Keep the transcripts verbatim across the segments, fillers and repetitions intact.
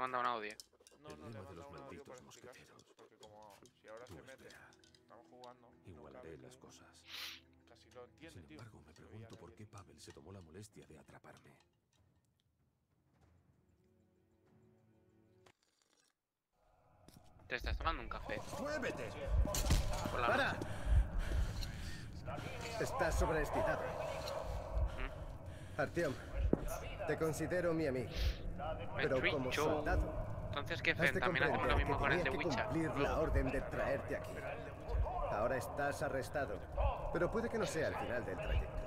manda un audio. No, no, le he mandado un audio para explicárselo, porque como si ahora se mete, estamos jugando, igualaré las cosas. Casi lo entiende, Sin embargo, me pregunto por qué Pavel se tomó la molestia de atraparme. Te estás tomando un café. ¡Muévete! Por la ¡Para! noche. Estás sobreexcitado. Artyom, te considero mi amigo. Pero como Twitcho. soldado, Entonces, ¿qué has de hacen? También hacemos lo comprender mismo que con el de tenía que Witcher. cumplir la orden de traerte aquí. Ahora estás arrestado, pero puede que no sea el final del trayecto.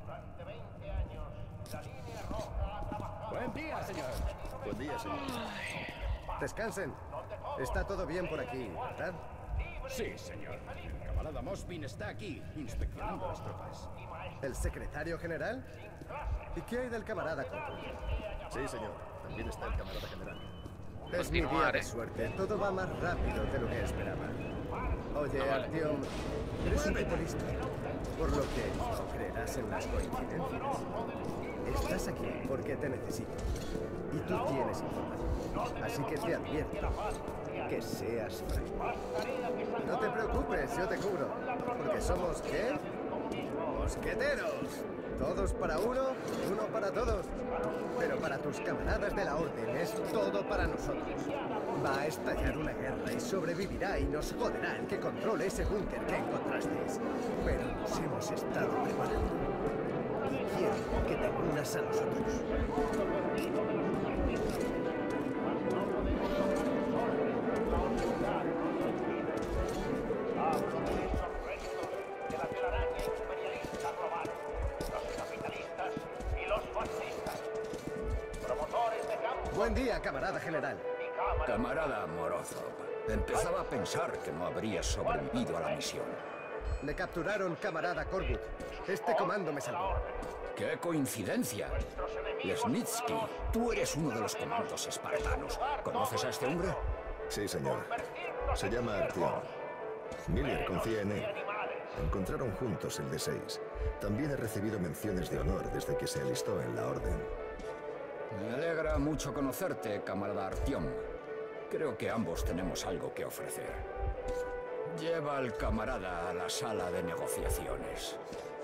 Buen día, señor. Buen día, señor. Descansen. Está todo bien por aquí, ¿verdad? Sí, señor. El camarada Mosbin está aquí, inspeccionando las tropas. ¿El secretario general? ¿Y qué hay del camarada Corporal? Sí, señor. También está el camarada general. Es mi día Continuar, de eh. suerte. Todo va más rápido de lo que esperaba. Oye, Ah, vale. Artyom, eres un tipo listo, por lo que no creerás en las coincidencias. Estás aquí porque te necesito. Y tú tienes información. Así que te advierto que seas franco. No te preocupes, yo te cubro. Porque somos, ¿qué? ¡Mosqueteros! Todos para uno, uno para todos. Pero para tus camaradas de la Orden es todo para nosotros. Va a estallar una guerra y sobrevivirá y nos joderá el que controle ese búnker que encontrasteis. Pero nos hemos estado preparando. Y quiero que te unas a nosotros. Buen día, camarada general. Camarada Morozov, empezaba a pensar que no habrías sobrevivido a la misión. Me capturaron, camarada Korbut. Este comando me salvó. ¡Qué coincidencia! Lesnitsky, tú eres uno de los comandos espartanos. ¿Conoces a este hombre? Sí, señor. Se llama Artyom. Miller confía en él. Encontraron juntos el D seis. También he recibido menciones de honor desde que se alistó en la Orden. Me alegra mucho conocerte, camarada Artyom. Creo que ambos tenemos algo que ofrecer. Lleva al camarada a la sala de negociaciones.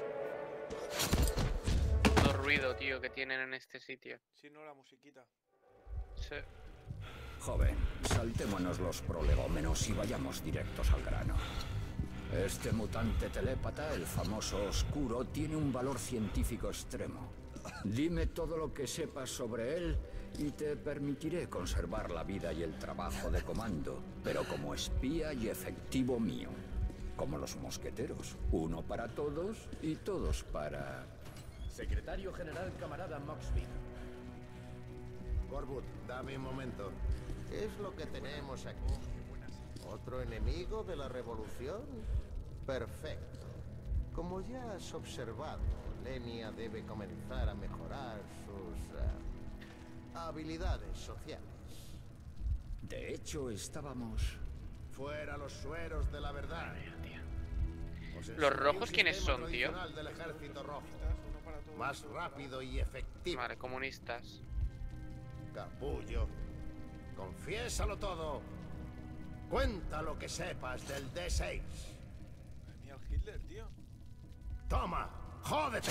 Todo ruido, tío, que tienen en este sitio. Si no, la musiquita. Sí. Joven, saltémonos los prolegómenos y vayamos directos al grano. Este mutante telépata, el famoso Oscuro, tiene un valor científico extremo. Dime todo lo que sepas sobre él y te permitiré conservar la vida y el trabajo de comando, pero como espía y efectivo mío. Como los mosqueteros, uno para todos y todos para... Secretario General camarada Moxby. Korbut, dame un momento. ¿Qué es lo que tenemos aquí? ¿Otro enemigo de la revolución? Perfecto. Como ya has observado, Lenia debe comenzar a mejorar sus uh, habilidades sociales. De hecho, estábamos... Fuera los sueros de la verdad. Os ¿Los enseñaré rojos un quiénes sistema son, tío? tradicional del ejército rojo. Más rápido y efectivo. Vale, comunistas. Capullo, confiésalo todo. Cuenta lo que sepas del D seis. Venía el Hitler, tío. Toma, jódete.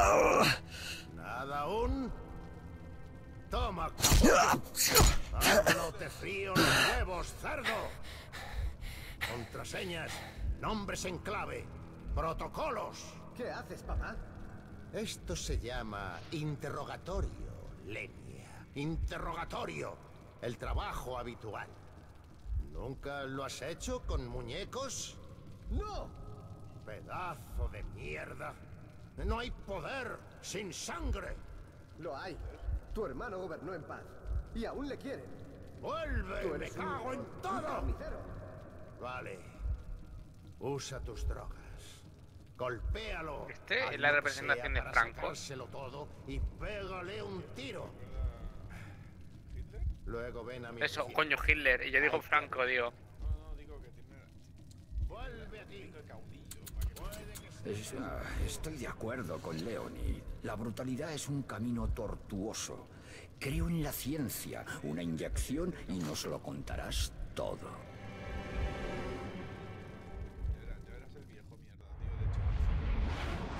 Nada aún. Toma, capullo. Te frío los huevos, cerdo. Contraseñas, nombres en clave, protocolos. ¿Qué haces, papá? Esto se llama interrogatorio, Lenia. Interrogatorio. El trabajo habitual. ¿Nunca lo has hecho con muñecos? ¡No! Pedazo de mierda. No hay poder sin sangre. Lo hay. Tu hermano gobernó en paz. Y aún le quieren. ¡Vuelve! Tú ¡Me eres un- cago en un todo! carnicero. Vale. Usa tus drogas. Golpéalo. Este Haz es la lo que representación sea de para Franco. sacárselo todo y pégale un tiro. Luego ven a mi Eso, oficina. coño, Hitler. Y yo digo Franco, digo. No, no, digo que tiene... Vuelve aquí. El caudillo. Es- ah, estoy de acuerdo con Leonie. La brutalidad es un camino tortuoso. Creo en la ciencia. Una inyección y nos lo contarás todo. Ya verás, ya verás el viejo mierda, tío, de hecho.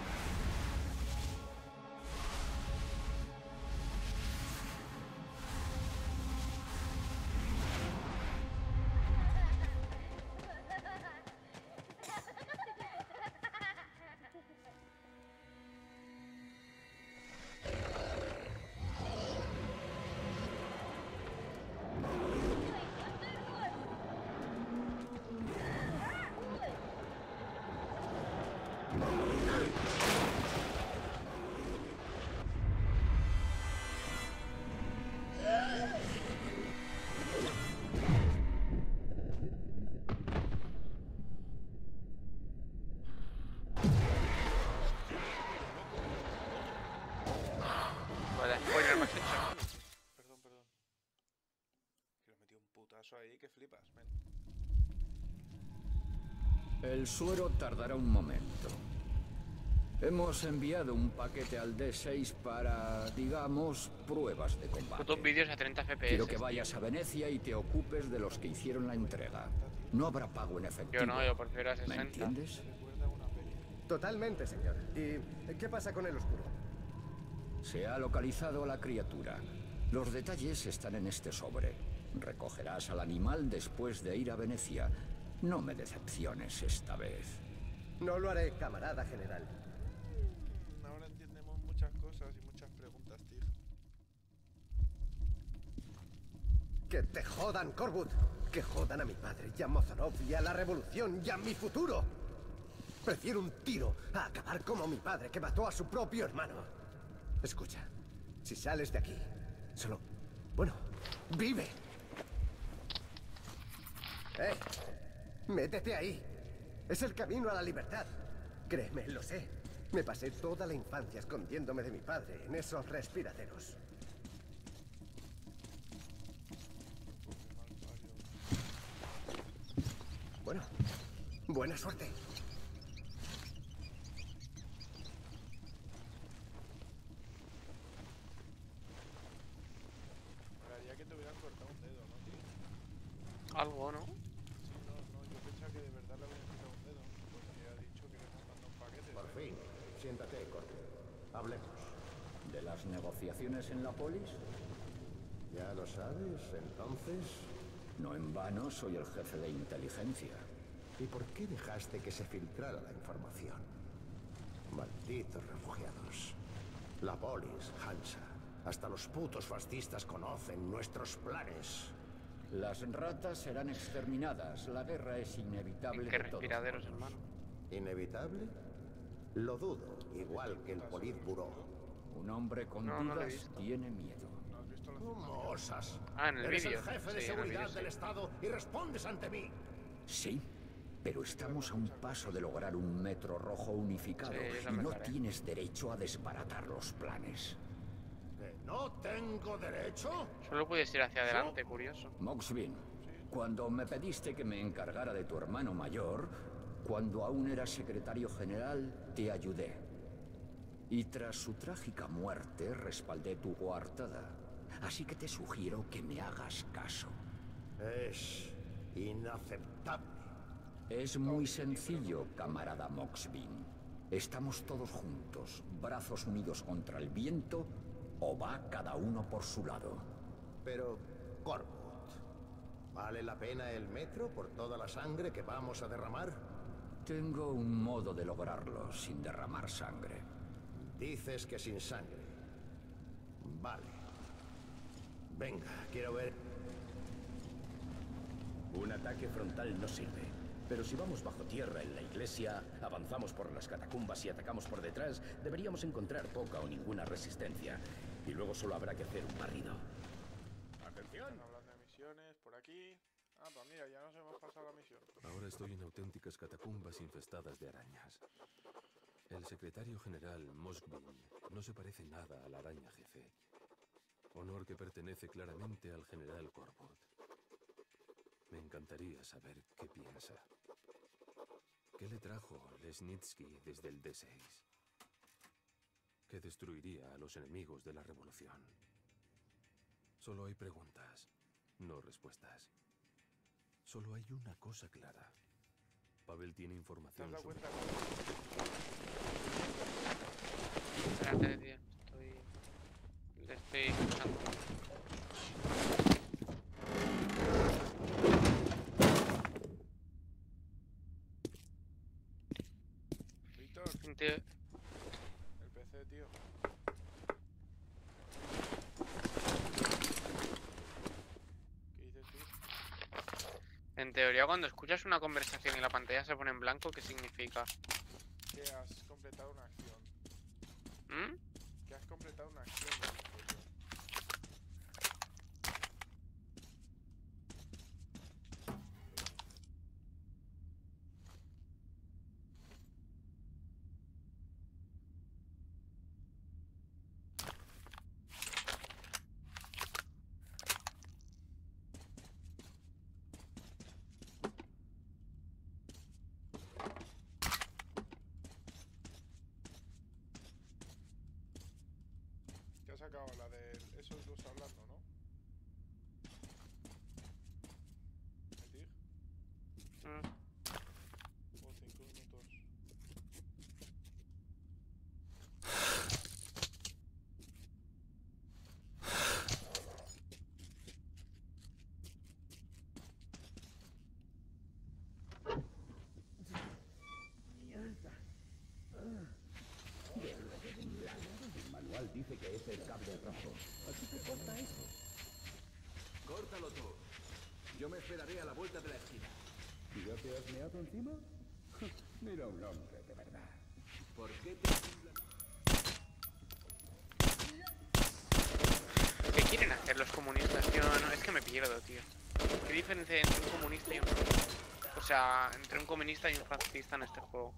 Vale, spoiler me has hecho. Perdón, perdón. Que le he metido un putazo ahí que flipas, men. El suero tardará un momento. Hemos enviado un paquete al D seis para, digamos, pruebas de combate. Putos vídeos a treinta F P S. Quiero que vayas a Venecia y te ocupes de los que hicieron la entrega. No habrá pago en efectivo. Yo no, yo prefiero a ¿Me sesenta. entiendes? Totalmente, señor. ¿Y qué pasa con el oscuro? Se ha localizado a la criatura. Los detalles están en este sobre. Recogerás al animal después de ir a Venecia. No me decepciones esta vez. No lo haré, camarada general. Mm, Ahora entendemos muchas cosas y muchas preguntas, tío. ¡Que te jodan, Corwood! ¡Que jodan a mi padre y a Mozarov y a la revolución y a mi futuro! Prefiero un tiro a acabar como mi padre que mató a su propio hermano. Escucha, si sales de aquí, solo... Bueno, vive. ¡Eh! ¡Métete ahí! Es el camino a la libertad. Créeme, lo sé. Me pasé toda la infancia escondiéndome de mi padre en esos respiraderos. Bueno, buena suerte. Molaría que te hubieran cortado un dedo, ¿no, tío? Algo, ¿no? Sí, no, no, yo pensaba que de verdad le habían quitado un dedo. Porque ha dicho que le hemos mandado un paquete. Por fin, siéntate, Corwood. Hablemos. ¿De las negociaciones en la polis? ¿Ya lo sabes, entonces? No en vano soy el jefe de inteligencia. ¿Y por qué dejaste que se filtrara la información? Malditos refugiados. La polis, Hansa. Hasta los putos fascistas conocen nuestros planes. Las ratas serán exterminadas. La guerra es inevitable. ¿En qué de todos respiraderos, modos. hermano? ¿Inevitable? Lo dudo, igual que el Politburo. Un hombre con No, no lo he dudas visto. tiene miedo. ¿No has visto la ¿Cómo osas? Ah, en el Eres vídeo. el jefe de Sí, en el seguridad vídeo, del sí. Estado y respondes ante mí. Sí, pero estamos a un paso de lograr un metro rojo unificado Sí, yo y también no lo haré. tienes derecho a desbaratar los planes. ¿Que no tengo derecho? Solo puedes ir hacia adelante, curioso. Moxvin, cuando me pediste que me encargara de tu hermano mayor, cuando aún era secretario general, te ayudé. Y tras su trágica muerte, respaldé tu coartada. Así que te sugiero que me hagas caso. Es inaceptable. Es muy sencillo, camarada Moxvin. Estamos todos juntos, brazos unidos contra el viento, o va cada uno por su lado. Pero, Corwood, ¿vale la pena el metro por toda la sangre que vamos a derramar? Tengo un modo de lograrlo sin derramar sangre. Dices que sin sangre. Vale. Venga, quiero ver. Un ataque frontal no sirve. Pero si vamos bajo tierra en la iglesia, avanzamos por las catacumbas y atacamos por detrás, deberíamos encontrar poca o ninguna resistencia. Y luego solo habrá que hacer un barrido. ¡Atención! Están hablando de misiones por aquí. Ah, pues mira, ya nos hemos pasado la misión. Ahora estoy en auténticas catacumbas infestadas de arañas. El secretario general Moskvin no se parece nada a la araña jefe. Honor que pertenece claramente al general Corwood. Me encantaría saber qué piensa. ¿Qué le trajo Lesnitsky desde el D seis? ¿Qué destruiría a los enemigos de la revolución? Solo hay preguntas, no respuestas. Solo hay una cosa clara. Pavel tiene ¿Te has información dado sobre... cuenta? Espérate, tío. Estoy... Le estoy escuchando. Víctor, Tío, el P C, tío. ¿Qué dices, tío? en teoría, cuando escuchas una conversación y la pantalla se pone en blanco, ¿qué significa? Que has completado una acción. ¿Mm? Que has completado una acción. ¿No? Que has sacado la de esos dos hablando, ¿no? ¿El Tig? Mm. O cinco minutos. El manual dice que es el cable rojo. Así que corta eso. Córtalo tú. Yo me esperaré a la vuelta de la esquina. ¿Y ya te has meado encima? Mira un hombre de verdad. ¿Por qué te tiembla? ¿Qué quieren hacer los comunistas, tío? No, no, es que me pierdo, tío. ¿Qué diferencia hay entre un comunista y un... O sea, entre un comunista y un fascista en este juego?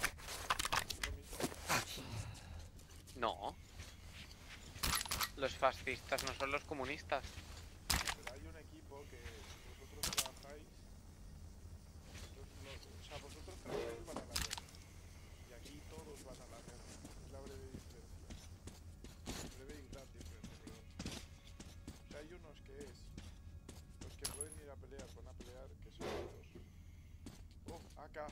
No. Los fascistas no son los comunistas. Pero hay un equipo que vosotros trabajáis. Vosotros lo- o sea, vosotros trabajáis para la guerra. Y aquí todos van a la guerra. Es la breve diferencia. Breve y gran diferencia, perdón. O sea, hay unos que es. Los que pueden ir a pelear, van a pelear, que son estos. Oh, acá.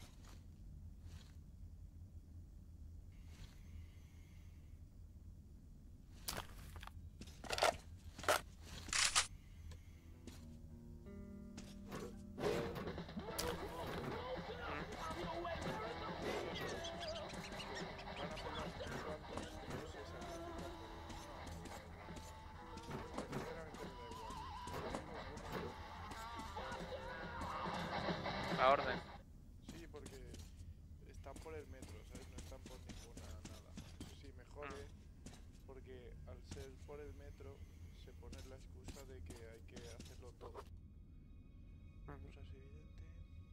Van a pelear unos cuantos que no se sacrifican por... No, sinceramente me da igual. La orden. Sí, porque están por el metro, ¿sabes? No están por ninguna nada. Eso sí, me jode, porque al ser por el metro se pone la excusa de que hay que hacerlo todo. Cosa es evidente.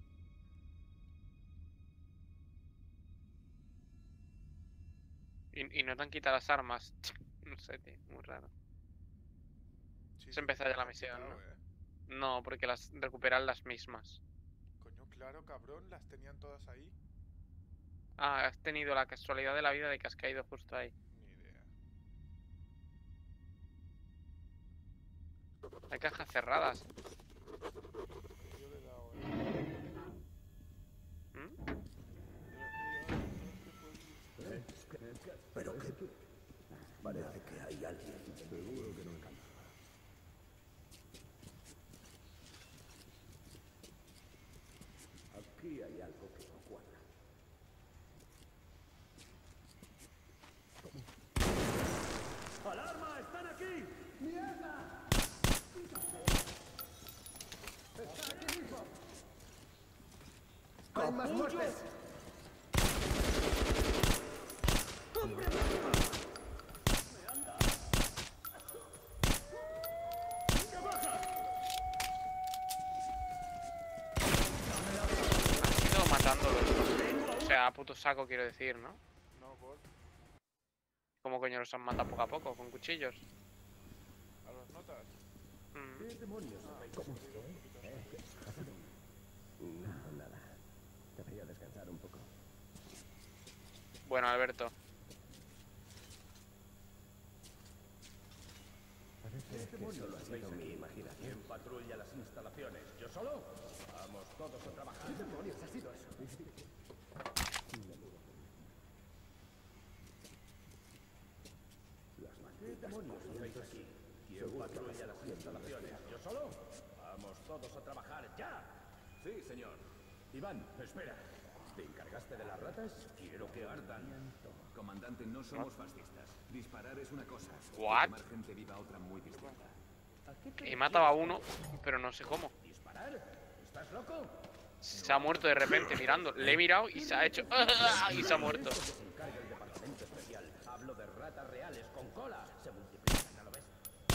Y, y no te han quitado las armas. No sé, tío. Muy raro. Sí, Se sí, empezó me ya la han misión, quitado, ¿no? ¿eh? No, porque las recuperan las mismas. Coño, claro, cabrón, las tenían todas ahí. Ah, has tenido la casualidad de la vida de que has caído justo ahí. Ni idea. Hay cajas cerradas. Yo le he dado, ¿eh? ¿Mm? ¿Pero qué? Parece que hay alguien. Seguro que no encanta. Aquí hay algo que no cuadra. ¡Alarma! ¡Están aquí! ¡Mierda! ¡Están aquí mismo! ¡Hay más muertes! Han ido matándolos. O sea, a puto saco quiero decir, ¿no? No, por... ¿Cómo coño los han matado poco a poco? ¿Con cuchillos? ¿A los notas? Mm. ¿Qué demonios? ¿Cómo? No, nada. Debería descansar un poco. Bueno, Alberto. Parece que demonios ha sido mi imaginación? ¿Quién patrulla las instalaciones? ¿Yo solo? Vamos todos a trabajar. ¿Qué demonios ha sido eso? ¿Qué demonios hacéis aquí? ¿Quién patrulla las instalaciones? ¿Yo solo? Vamos todos a trabajar, ¡ya! Sí, señor. Iván, espera. ¿Te encargaste de las ratas? Quiero que ardan. Comandante, no somos fascistas. Disparar es una cosa. What? Quemar gente viva otra muy distinta. He matado a uno, pero no sé cómo. ¿Disparar? ¿Estás loco? Se ha muerto de repente mirando. Le he mirado y se ha hecho... y se ha muerto. Que se encarga el departamento especial. Hablo de ratas reales con cola. Se multiplican, ¿no lo ves?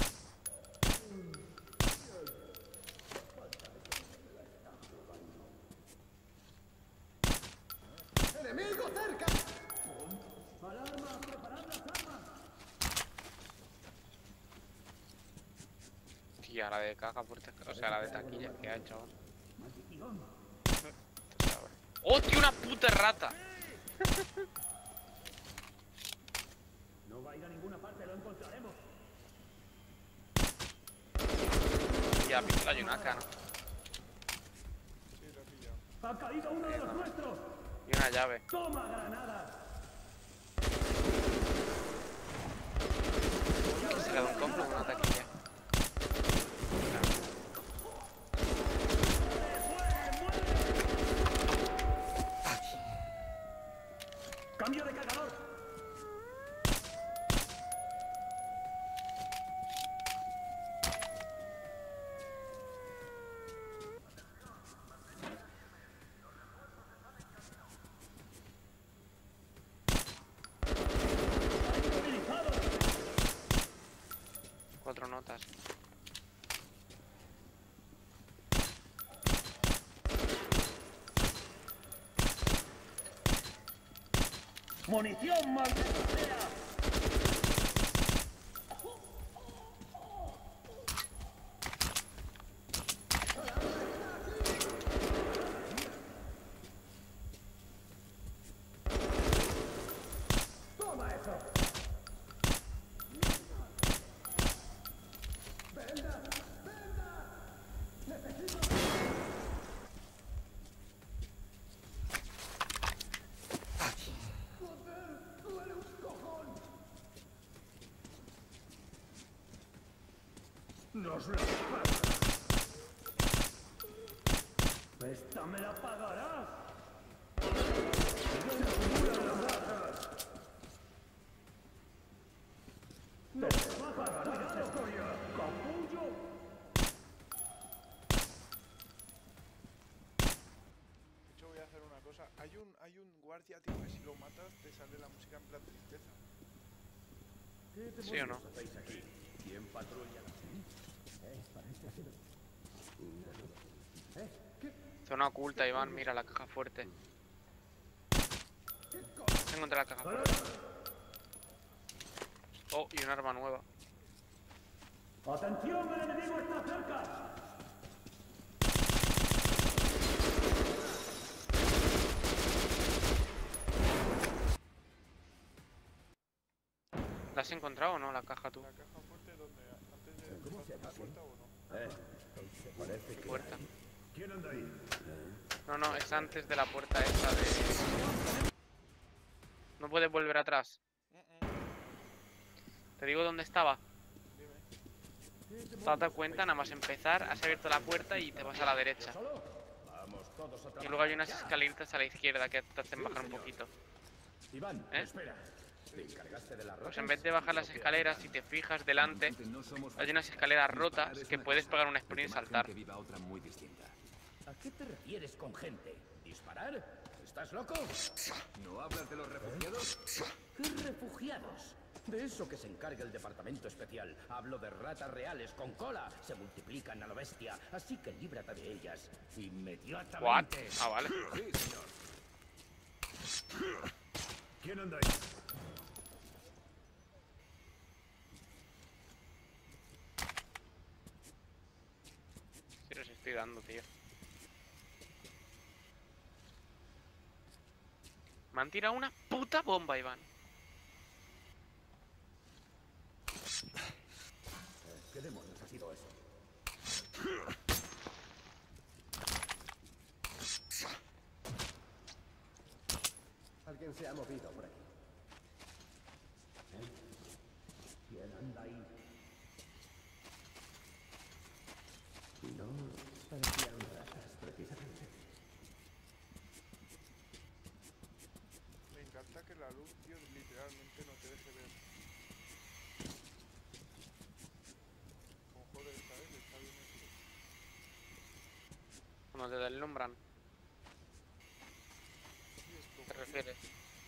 ¡Enemigo cerca! ¡Alarma! ¡Preparad las armas! Tía, la de caja puerta, o sea, la de taquilla que ha hecho ahora. ¡Oh, tío, una puta rata! No va a ir a ninguna parte, lo encontraremos. Y a pistola hay una cana. Sí, lo he pillado. ¡Ha caído uno de los nuestros! Y una llave. ¡Toma granadas! Se queda un compro con una taquilla. ¡Cambio de cargador! Cuatro notas. ¡Munición, maldita sea! ¡Toma eso! ¡Venda! ¡Venda! ¡Necesito! ¡Nos la pagas! ¡Esta me la pagarás! ¡No te va a pagar esto ya! ¡Capullo! De hecho, voy a hacer una cosa. Hay un, hay un guardia, tío, que si lo matas te sale la música en plan tristeza. ¿Qué ¿Sí o no? hacéis aquí? ¿Quién patrulla las Zona oculta, Iván. Mira la caja fuerte. Encontré la caja fuerte. Oh, y un arma nueva. ¡Atención! ¡El enemigo está cerca! ¿La has encontrado o no, la caja tú? La caja fuerte donde antes de pasar la puerta o no. Eh, parece que... Puerta. ¿Quién anda ahí? No, no, es antes de la puerta esa de... No puedes volver atrás. Te digo dónde estaba. Date cuenta, nada más empezar, has abierto la puerta y te vas a la derecha. Vamos todos a Y luego hay unas escaleritas a la izquierda que te hacen bajar un poquito. Iván, ¿Eh? espera. ¿Te encargaste de la Pues en vez de bajar las escaleras, si te fijas delante, hay unas escaleras rotas que puedes pegar un sprint y saltar. Viva otra muy distinta. ¿A qué te refieres con gente? ¿Disparar? ¿Estás loco? ¿No hablas de los refugiados? ¿Qué refugiados? De eso que se encarga el departamento especial. Hablo de ratas reales con cola. Se multiplican a lo bestia. Así que líbrate de ellas. ¿What? Inmediatamente. Ah, vale. Sí, señor. ¿Quién anda ahí? Sí, los estoy dando, tío. Me han tirado una puta bomba, Iván. ¿Qué demonios Alguien se ha movido por aquí. ¿Eh? ¿Quién anda ahí? No, parecían ratas, precisamente. Me encanta que la luz, tío, literalmente no te deje ver. Como joder, ¿sabes? Está bien eso. Cuando te deslumbran, Sí, es como, ¿te tío, refieres?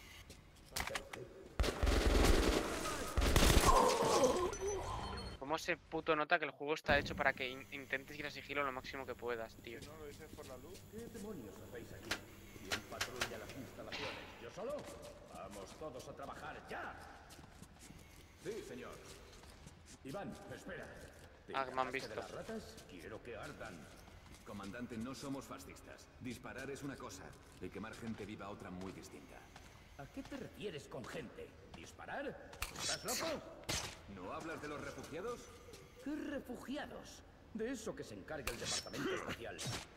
¿Cómo se puto nota que el juego está hecho para que in- intentes ir a sigilo lo máximo que puedas, tío? que no lo dices por la luz. ¿Qué demonios hacéis aquí? ¿Quién patrulla las instalaciones? ¿Yo solo? Vamos todos a trabajar ya. Sí, señor. Iván, espera. ¿Te Ah, que me han encargaste visto. de las ratas? Quiero que ardan. Comandante, no somos fascistas. Disparar es una cosa y quemar gente viva otra muy distinta. ¿A qué te refieres con gente? ¿Disparar? ¿Estás loco? ¿No hablas de los refugiados? ¿Qué refugiados? De eso que se encarga el departamento especial.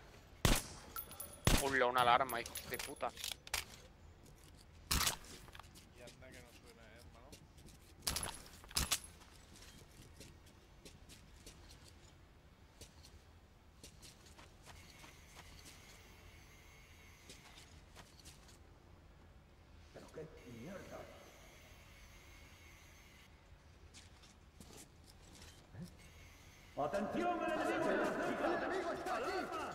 Hola, una alarma, hijo de puta. Y anda que no suena, ¿eh, hermano? ¿Pero qué mierda? ¡Atención, el enemigo! ¡El enemigo está aquí!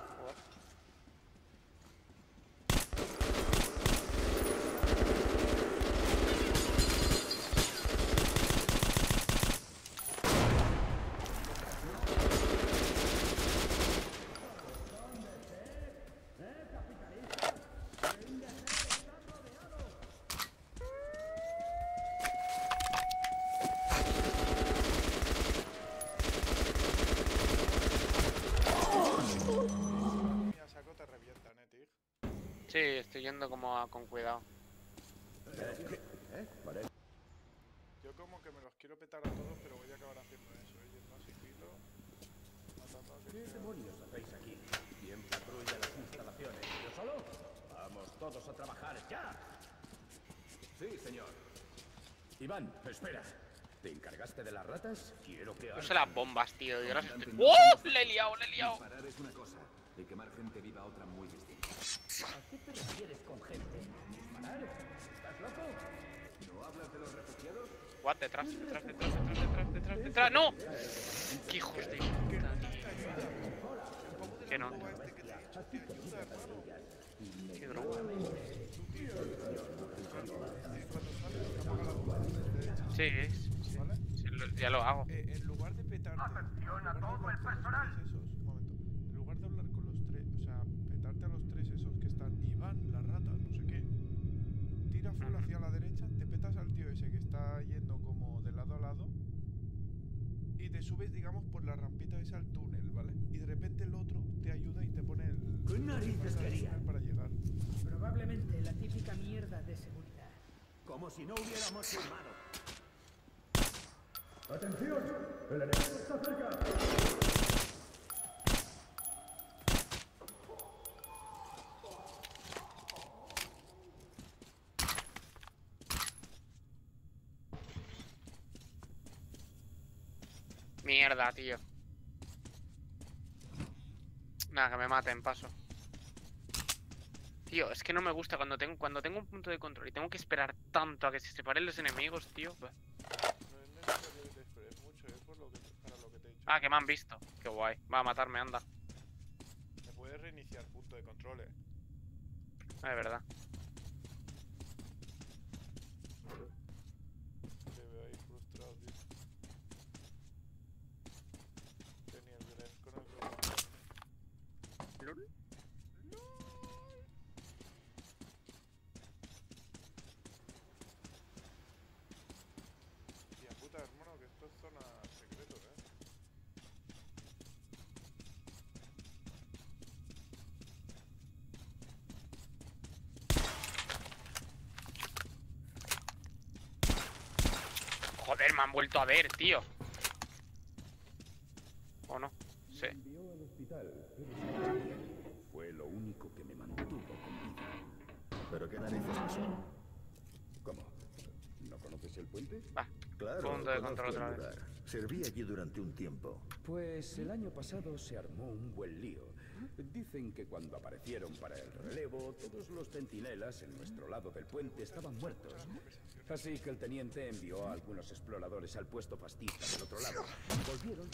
Mira, saco te revientan, eh, Tig. Sí, estoy yendo como a- con cuidado. ¿Eh? Vale. Yo como que me los quiero petar a todos, pero voy a acabar haciendo eso, ¿eh? Yendo a sigilo, matando a ¿Qué que sea. demonios hacéis aquí? ¿Quién patrulla las instalaciones? ¿Yo solo? Vamos todos a trabajar ya. Sí, señor. Iván, espera. ¿Te encargaste de las ratas? Quiero que Puse las bombas, tío. Y ahora se Comandante, estoy... no ¡Oh! somos Le he liado, le he liado. Disparar es una cosa y quemar gente viva otra muy distinta. ¿A qué te refieres con gente? ¿Disparar? ¿Estás loco? ¿No hablas de los refugiados? What? Detrás, detrás, detrás, detrás, detrás, detrás, detrás. ¡No! ¡Qué hijos de puta, tío! Que no. Como este que te he dicho, te ayuda, hermano. Qué droga. Cuando sales, apaga la bomba de derecha, Sí, es- ¿vale? sí, lo- ya lo hago. Eh, en lugar de petarte... ¡Atención a todo el personal! Esos, un momento. En lugar de hablar con los tres, o sea, petarte a los tres esos que están, Iván, la rata, no sé qué, tira full hacia la derecha, te petas al tío ese que está yendo como de lado a lado y te subes, digamos, por la rampita esa al túnel, ¿vale? Y de repente el otro te ayuda y te pone el... ¿Qué narices quería? para llegar. Probablemente la típica mierda de seguridad. Como si no hubiéramos firmado. ¡Atención! ¡El enemigo está cerca! Mierda, tío. Nada, que me maten, paso. Tío, es que no me gusta cuando tengo, cuando tengo un punto de control y tengo que esperar tanto a que se separen los enemigos, tío. Bah. No es necesario que te esperes mucho, es por lo que te- para lo que te he dicho. Ah, que me han visto. Qué guay. Va a matarme, anda. Te puedes reiniciar punto de control, eh. Ah, de verdad. Te veo ahí frustrado, tío. Tenía el Gref con el ¿Lol? Tía puta, hermano, que esto es zona secreto, eh. Joder, me han vuelto a ver, tío. ¿O no? Sí. Envió hospital, pero sí, fue lo único que me mantuvo con vida. ¿Pero qué narices pasó? ¿Cómo? ¿No conoces el puente? Va. Claro, Punto de conozco control el otra vez. lugar. Serví allí durante un tiempo. Pues el año pasado se armó un buen lío. Dicen que cuando aparecieron para el relevo, todos los centinelas en nuestro lado del puente estaban muertos. Así que el teniente envió a algunos exploradores al puesto fascista del otro lado. Volvieron.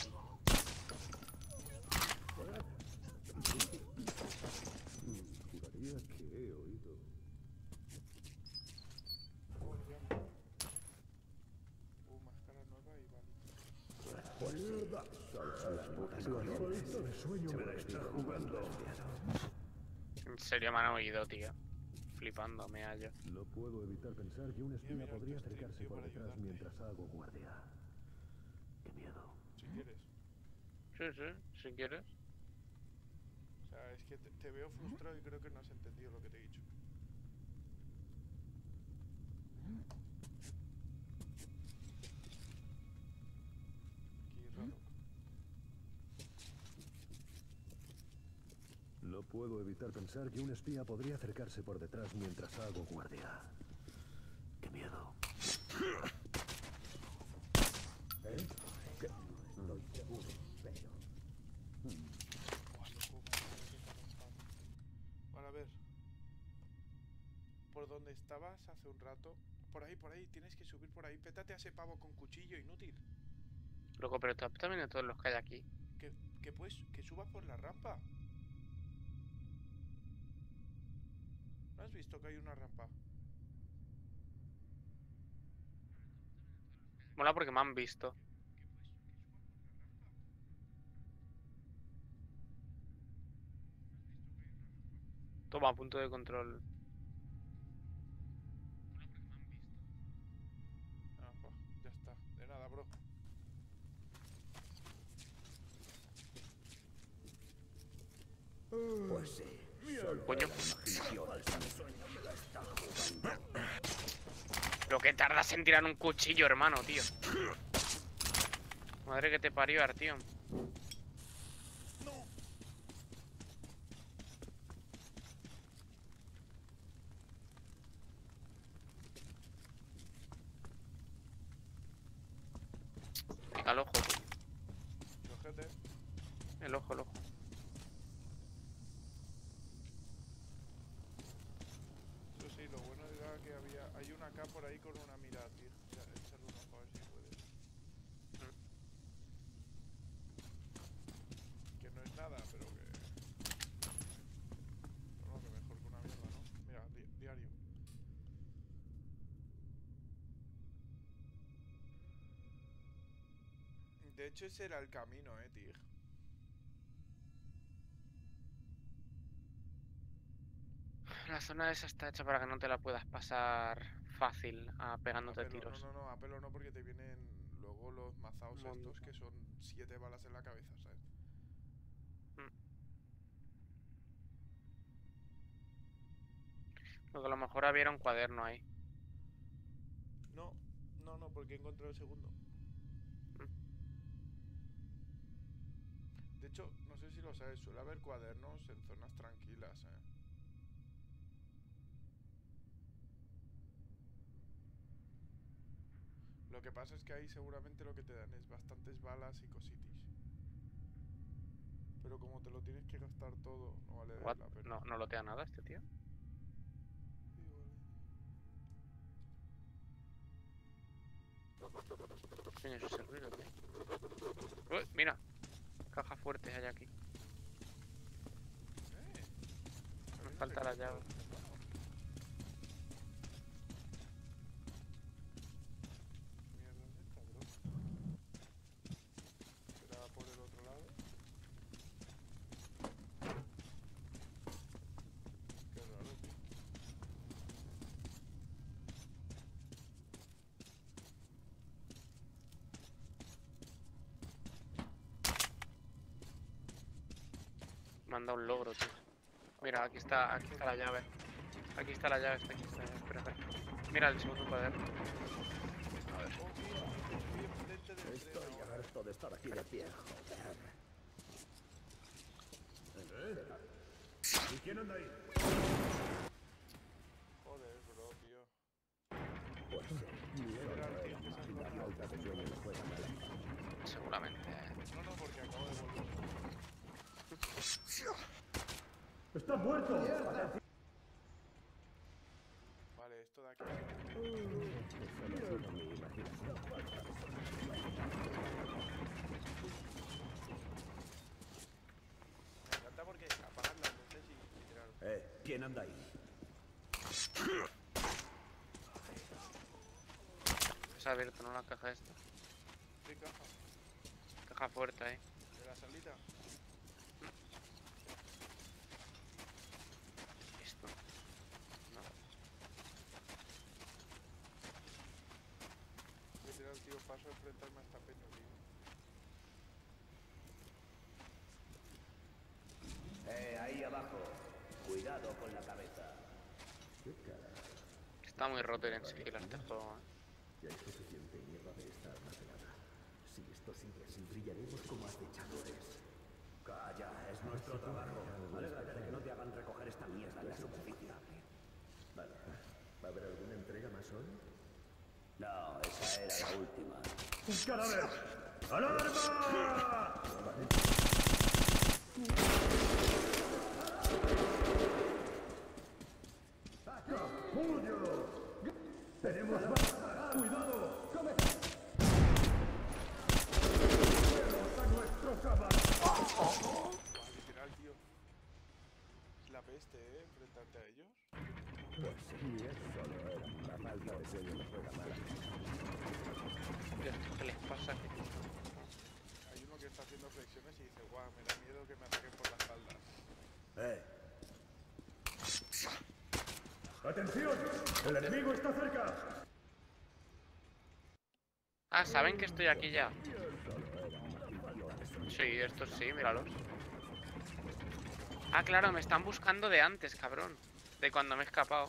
Juraría que he oído. Uh, máscara nueva y vale. En serio me han oído, tío. Flipando, me hallo. No puedo evitar pensar que un espía mira, podría esto estoy, acercarse tío, por para detrás ayudarte. mientras hago guardia. Qué miedo. Si quieres. Sí, sí, si quieres. O sea, es que te, te veo frustrado y creo que no has entendido lo que te he dicho. Aquí raro. No puedo evitar pensar que un espía podría acercarse por detrás mientras hago guardia. Qué miedo. ¿Eh? ¿Qué? No seguro, pero... Vale, a ver. Por donde estabas hace un rato. Por ahí, por ahí. Tienes que subir por ahí. Pétate a ese pavo con cuchillo inútil. Loco, pero tú también de todos los que hay aquí. Que, que pues, que suba por la rampa. ¿No has visto que hay una rampa? Mola porque me han visto. Toma, punto de control. Ah, pues, ya está. De nada, bro. Pues sí. Solo Coño. la imaginación de mi sueño me la está jugando. Lo que tardas en tirar un cuchillo, hermano, tío. Madre que te parió, Artyom. Al ojo, tío. Cogete. El ojo, el ojo. Eso sí, lo bueno era que había... Hay una acá por ahí con una mirada, tío. O sea, echarle un ojo a ver si puedes. Que no es nada, pero que... Bueno, que mejor que una mierda, ¿no? Mira, di diario. De hecho, ese era el camino, eh, tío. La zona esa está hecha para que no te la puedas pasar fácil a pegándote A pelo, tiros. No, no, no, a pelo no, porque te vienen luego los mazaos Mon- estos que son siete balas en la cabeza, ¿sabes? Porque a lo mejor había un cuaderno ahí. No, no, no, porque he encontrado el segundo. De hecho, no sé si lo sabes, suele haber cuadernos en zonas tranquilas, ¿eh? Lo que pasa es que ahí seguramente lo que te dan es bastantes balas y cositis. Pero como te lo tienes que gastar todo, no vale de What? la pena. No, no lotea nada este tío. Sí, vale. ¿Qué coño es ese ruido, tío? Uy, mira. Cajas fuertes hay aquí. Eh, Me falta la llave. Mierda es esta, bro. ¿Será por el otro lado? Qué raro, tío. Me han dado un logro, tío. Mira, aquí está, aquí está la llave. Aquí está la llave, está aquí, está. Espera, espera. Mira el segundo cuaderno. Oh, tío, estoy enfrente del tren Estoy ahora. harto de estar aquí de pie, joder. ¿Y quién anda ahí? Joder, bro, tío. Pues Espera, tío, que se ha la cortado. falta de sueño me juega mal. Seguramente. No, no, porque acabo de volver. ¡Está muerto! Vale, esto de aquí. Me encanta porque apagan las luces y, y tiraron. Eh, ¿quién anda ahí? Se ha abierto, ¿no? La caja esta. ¿Qué caja? Caja fuerte ahí. ¿De la salita? Esto. No. Literal, tío, paso a enfrentarme a esta peña, tío. Eh, ahí abajo. Cuidado con la cabeza. Está muy roto en sigilo este juego, ¿eh? Ya hay suficiente hierba de esta almacenada. Si esto sigue así, brillaremos como acechadores. Calla, es nuestro trabajo. Alégrate de que no te hagan recoger esta mierda en la superficie. Vale. ¿Va a haber alguna entrega más hoy? No, esa era la última. ¡Un cadáver! ¡Alarma! ¡Capullo! ¡Tenemos más! ¡Cuidado! ¡Come! ¡A nuestro caballo! Literal, tío. Es la peste, ¿eh? Enfrentarte a ellos. Pues sí, es solo era. La falta de sueño me juega mal. Dios, ¿qué les pasa? Hay uno que está haciendo flexiones y dice, guau, me da miedo que me ataquen por la espalda. Eh, ¡Atención! ¡El enemigo está cerca! Ah, ¿saben que estoy aquí ya? Sí, estos sí, míralos. Ah, claro, me están buscando de antes, cabrón. De cuando me he escapado.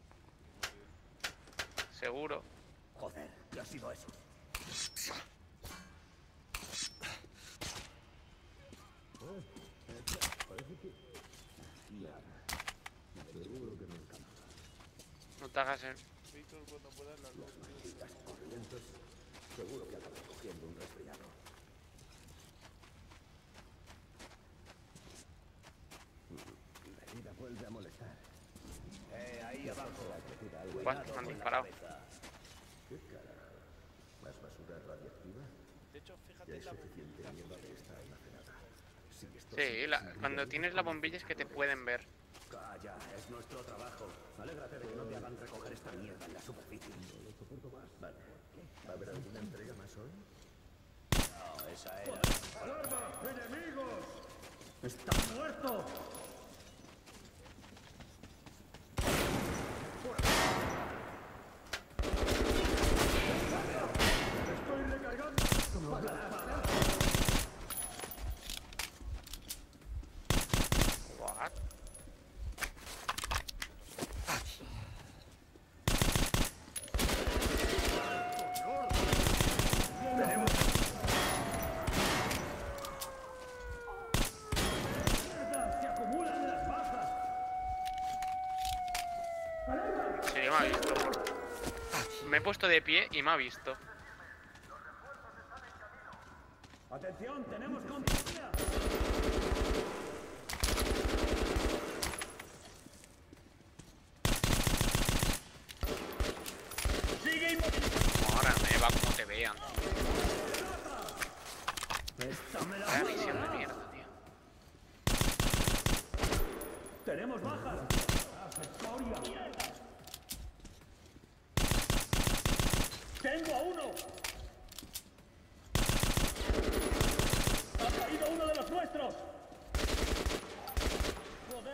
Seguro. joder, ¿qué ha sido eso? No te hagas el... Víctor, cuando puedas las dos. Corrientes, seguro que acabas cogiendo un resfriado. La herida vuelve a molestar. Eh, ahí abajo. Buah, me han disparado. ¿Qué cara? ¿Más basura radiactiva? De hecho, Ya fíjate hay en la suficiente hierba de esta almacenada. Si esto Sí, sigue la- así, cuando tienes la bombilla es que te pueden ver. Calla, es nuestro trabajo. Alégrate de que no te hagan recoger esta mierda en la superficie. no lo soporto más. Vale. ¿Va a haber alguna entrega más hoy? No, esa era. ¡Alarma! ¡Enemigos! ¡Está muerto! ¡Estoy recargando! What? ¡Se acumulan las bajas! Sí, me ha visto. Me he puesto de pie y me ha visto. ¡Atención! ¡Tenemos confianza! ¡Sigue inmovilizado! Ahora me va como te vean. ¡Esta me la Vaya juego. misión de mierda, tío. ¡Tenemos bajas! ¡Tengo a uno! ¡Ha caído uno de los nuestros! ¡Joder!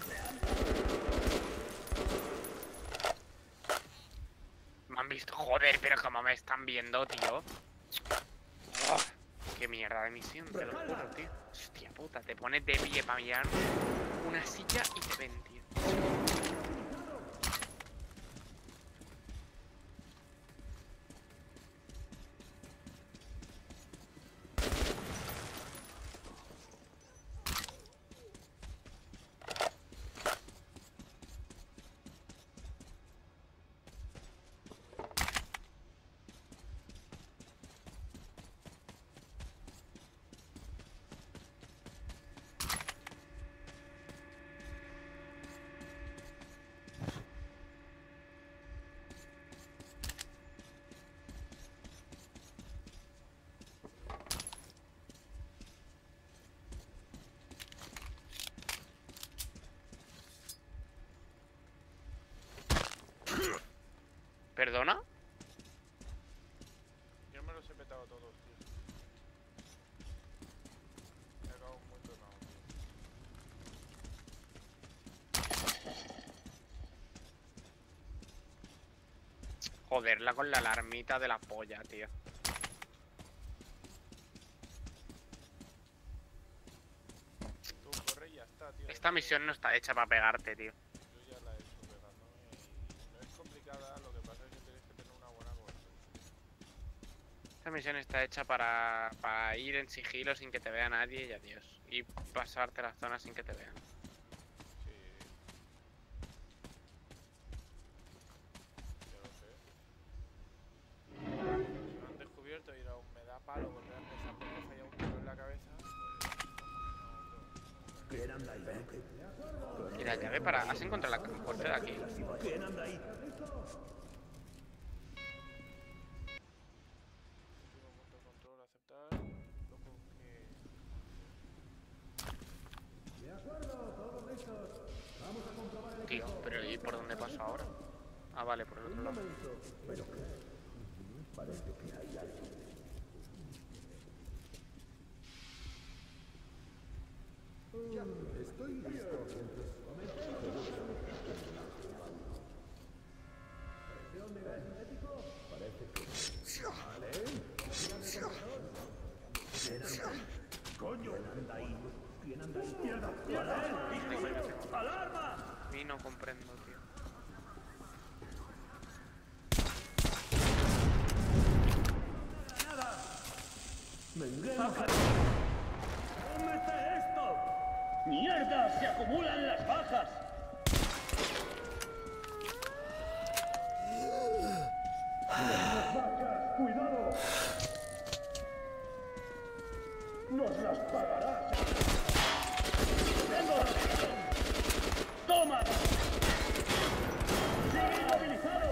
Me han visto. Joder, pero como me están viendo, tío. Oh, qué mierda de misión, te lo juro, tío. Hostia puta, te pones de pie para mirar una silla y te ven, tío. ¿Perdona? Yo me los he petado todos, tío. Me he acabado muy tornado, tío. Joderla con la alarmita de la polla, tío. Tú corre y ya está, tío. Esta misión no está hecha para pegarte, tío. Yo ya la he hecho pegándome y no es complicada, lo que pasa es que tienes que tener una buena cobertura. Esta misión está hecha para, para ir en sigilo sin que te vea nadie y adiós. Y pasarte las zonas sin que te vean. Sí. Ya lo sé. Si me han descubierto y aún me da palo volver a empezar porque falla un tiro en la cabeza, pues... ¿Quién anda ahí? Y la llave para... ¿Has encontrado la puerta de aquí? ¿Quién anda ahí? Último punto de control, aceptar. Loco que... Tío, pero ¿y por dónde paso ahora? Ah, vale, por el otro lado. Parece que hay algo. Estoy listo. Parece que... Vale. ¡Coño! ¿Quién anda ahí? ¿Quién anda ahí? ¡Mierda! ¡Mierda! ¡Alarma! Y no comprendo, tío. ¿Dónde está esto? ¡Mierda! ¡Se acumulan las bajas! ¡Las vacas! ¡Cuidado! ¡Nos las pagarás! ¡Tengo! ¡Toma! ¡Sigue inmovilizado!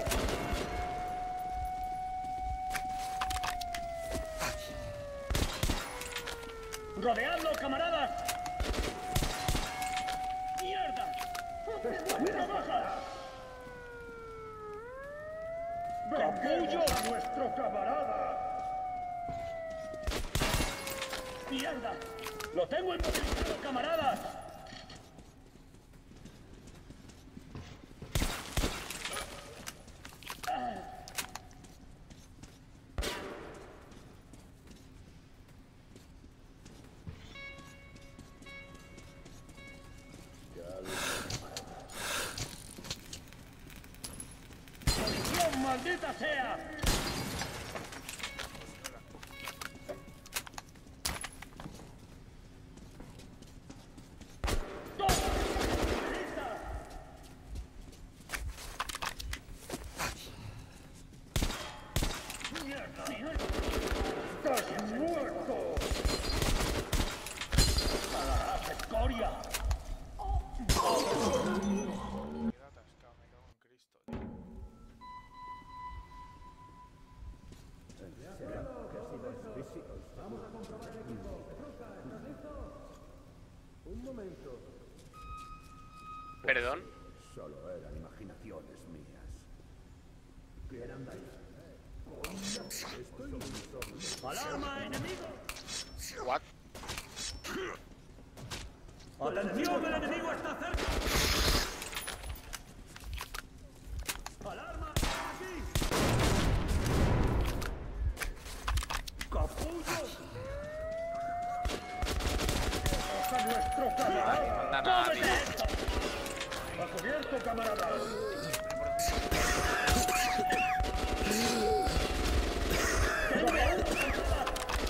¡Rodeadlo, camaradas! ¡Mierda! ¡Una baja! ¡Capullo a nuestro camarada! ¡Mierda! ¡Lo tengo inmovilizado, camaradas! ¡Munición, maldita sea! ¡Estás muerto! ¡Pagarás, escoria! Queda atascado, me cago en Cristo, tío. Vamos a comprobar el equipo. ¿Estás listo? Un momento. ¿Perdón? Solo eran imaginaciones mías. ¿Quién anda ahí? Estoy listo. ¡Alarma, enemigo! What? ¡Atención, el enemigo está cerca! ¡Alarma! ¡Aquí! ¡Capullo! ¡A nuestro camarada! No anda nada, ¡Cómete tío. esto! ¡A cubierto, camarada! ¡Tengo uno, camarada!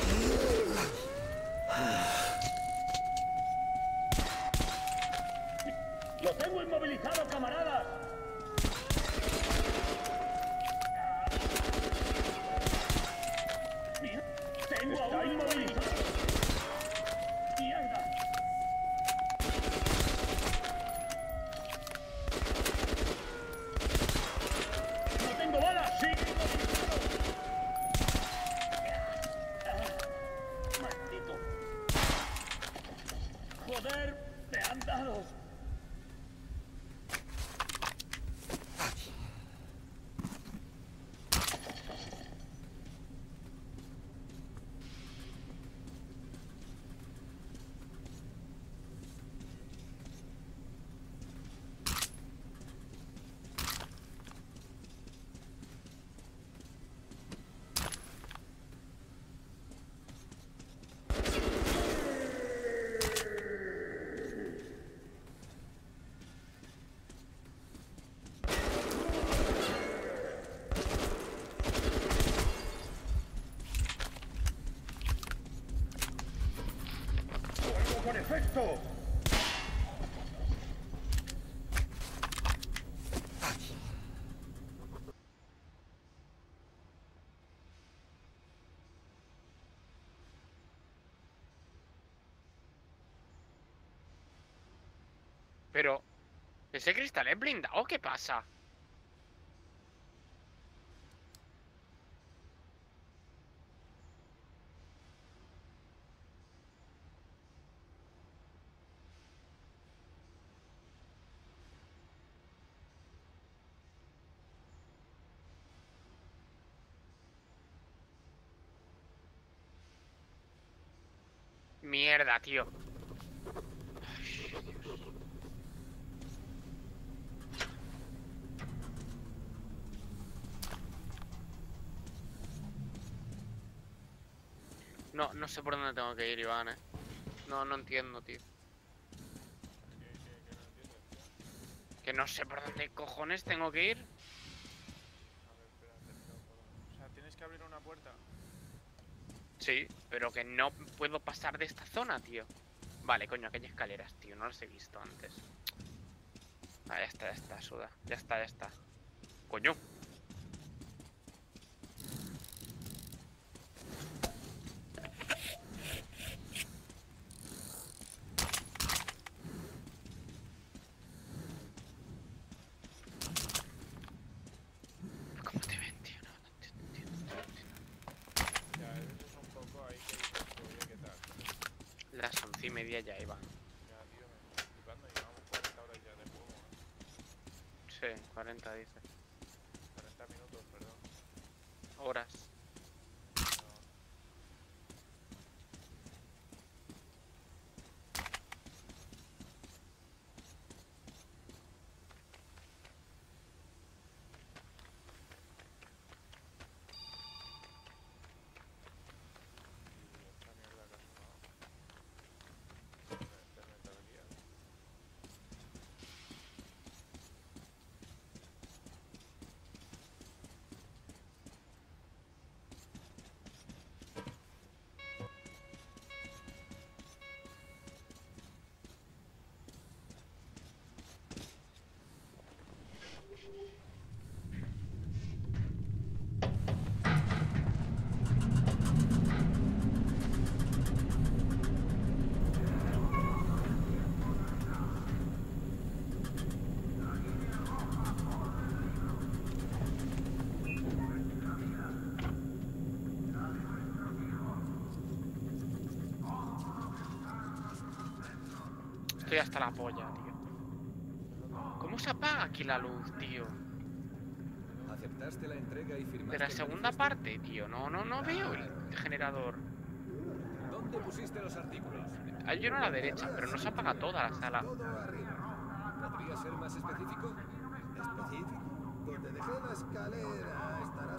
¡Lo tengo inmovilizado, camaradas! ¡Tengo a uno inmovilizado! ¡Mierda! ¡No tengo balas! ¡Sigue inmovilizado! ¡Maldito! ¡Joder! ¡Me han dado! Pero... ¿ese cristal es blindado? ¿Qué pasa? Mierda, tío. Ay, Dios. No, no sé por dónde tengo que ir, Iván, eh. No, no entiendo, tío. Que no sé por dónde cojones tengo que ir. A ver, espérate, espérate. O sea, tienes que abrir una puerta. Sí, pero que no puedo pasar de esta zona, tío. Vale, coño, aquellas escaleras, tío. No las he visto antes. Ah, ya está, ya está, suda. Ya está, ya está. Coño. ¿Cómo te ven, tío? No, no entiendo, no entiendo. Ya, eso es un poco ahí que dices, oye, ¿qué tal? Las once y media ya, Iván. Ya, tío, me estoy flipando. Llevamos cuarenta horas ya de juego, ¿eh? Sí, cuarenta dice. cuarenta minutos, perdón. Horas. Y esta mierda que ha sonado. De, de Metal Gear. Estoy hasta la polla, tío. ¿Cómo se apaga aquí la luz, tío? Aceptaste la entrega y firmaste. De la el segunda manifiesto. parte, tío. No, no, no veo el generador. ¿Dónde pusiste los artículos? Hay uno a la derecha, pero no se apaga toda la sala. Todo arriba. ¿Podría ser más específico? ¿Específico? Donde dejé la escalera estará...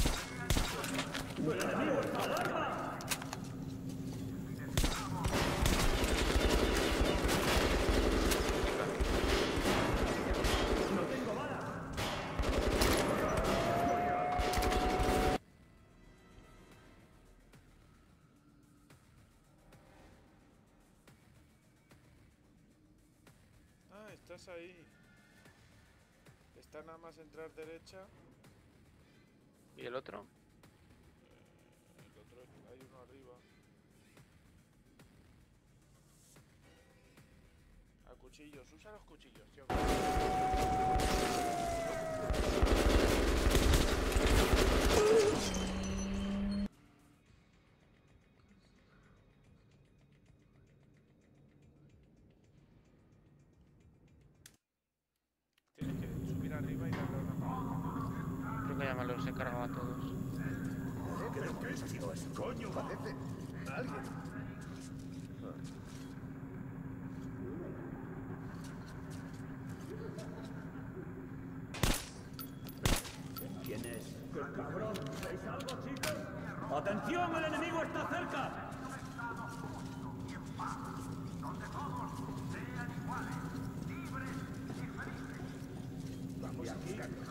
Ah, estás ahí. Está nada más entrar derecha. ¿Y el otro? El otro, hay uno arriba. A cuchillos, usa los cuchillos, tío. Tienes que subir arriba y darle una palanca. Creo que ya me los he cargado a todos. ¿Pero qué ha sido eso? ¡Coño! Parece... alguien. ¿Quién es? ¡Qué cabrón! ¿Veis algo, chicos? ¡Atención! ¡El enemigo está cerca! Vamos a buscarlo.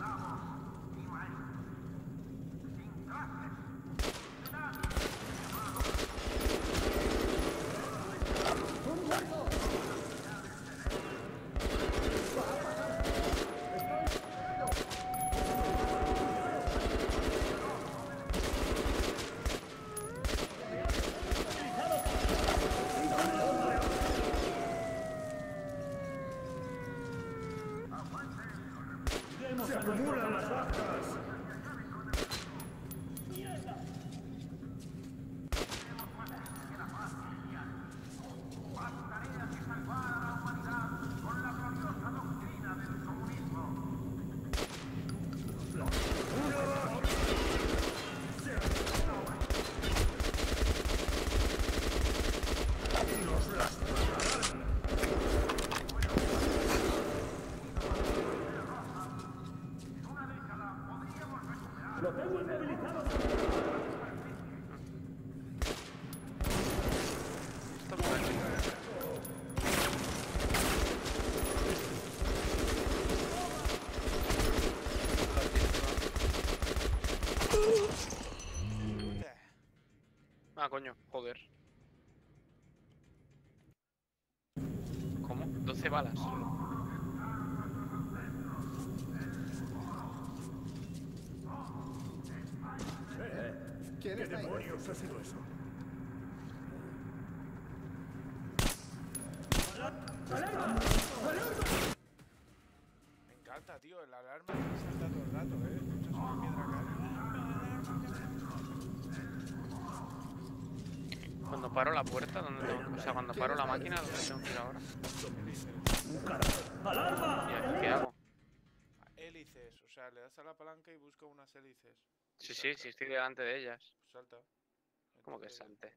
Tenemos ¡Se acumulan las bajas! ¡Lo tengo inmovilizado! Ah, coño, joder. ¿Cómo? doce balas solo. ¿Quién ¿Qué está ahí? demonios ha sido eso? Me encanta, tío. El alarma me salta todo el rato, ¿eh? Escuchas una piedra caer. Cuando paro la puerta, ¿dónde tengo? O sea, cuando paro la máquina, ¿dónde tengo que ir ahora? ¡Alarma! ¿Y aquí qué hago? Hélices. O sea, le das a la palanca y busca unas hélices. Sí, sí, sí, estoy delante de ellas. Pues salta. ¿Cómo que Entonces, salte?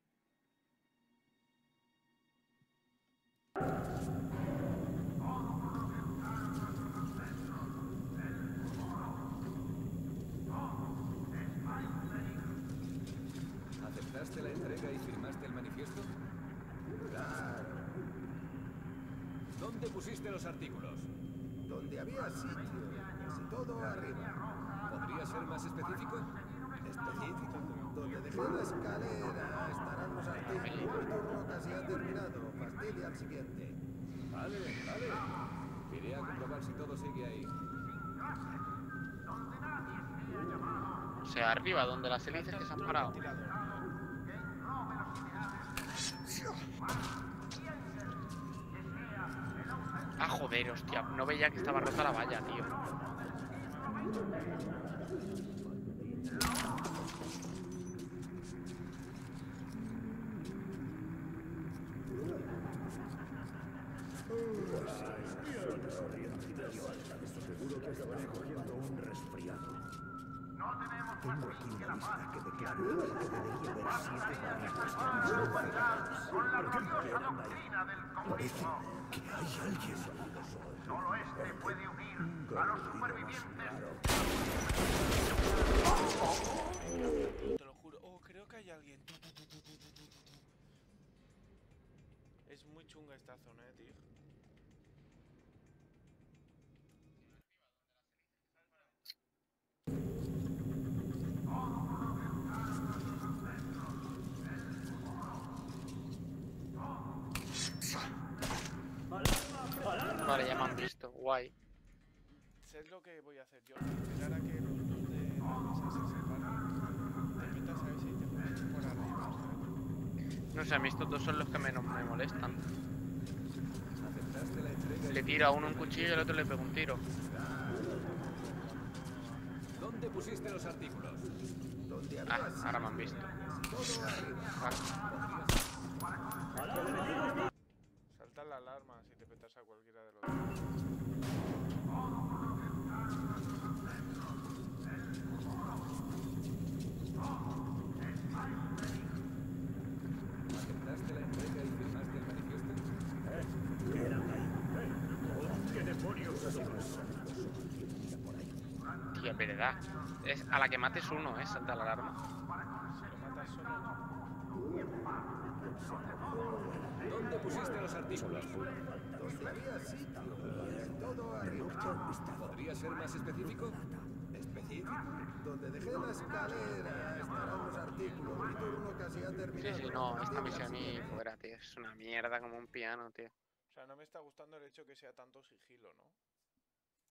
¿Aceptaste la entrega y firmaste el manifiesto? Claro. ¿Dónde pusiste los artículos? Donde había sitio, casi todo arriba. ¿Podría ser más específico? Específico. Donde dejé la escalera estarán los artículos. El turno casi ha terminado. Fastidia al siguiente. Vale, vale. Iré a comprobar si todo sigue ahí. O sea, arriba, donde las hélices que se han parado. Ah, joder, hostia. No veía que estaba rota la valla, tío. Seguro que acabaré cogiendo un resfriado. Tengo aquí una lista que declara que debería haber siete barrios que han sido cerrados. ¿Pero qué esperan ahí? Parece que hay alguien. Solo este puede unir a los supervivientes. Te lo juro. Oh, creo que hay alguien. Es muy chunga esta zona, eh, tío. Vale, ya me han visto. Guay. ¿Sabes lo que voy a hacer yo? Esperar a que los dos de la mesa se separen. Te metas a ese y te pones por arriba, ¿sabes? No sé, a mí estos dos son los que menos me molestan. ¿Aceptaste la entrega? Le tiro a uno un cuchillo y al otro le pego un tiro. ¿Dónde pusiste los artículos? Donde había Ah, ahora me han visto. todo arriba. Ah. Salta la alarma si te petas a cualquiera de los dos. ¿Aceptaste la entrega y firmaste el manifiesto? ¿Qué eran ahí? ¿Eh? ¿Qué demonios ha sido eso? Tío, es verdad. Es a la que mates uno, ¿eh? Salta la alarma. Si lo matas solo, ¿Dónde pusiste los artículos? Donde había sitio, casi todo arriba. ¿Podría ser más específico? Específico. Donde dejé la escalera estarán los artículos. Mi turno casi ha Sí, terminado. sí, no, esta misión y fuera, tío. Es una mierda como un piano, tío. o sea, no me está gustando el hecho que sea tanto sigilo, ¿no?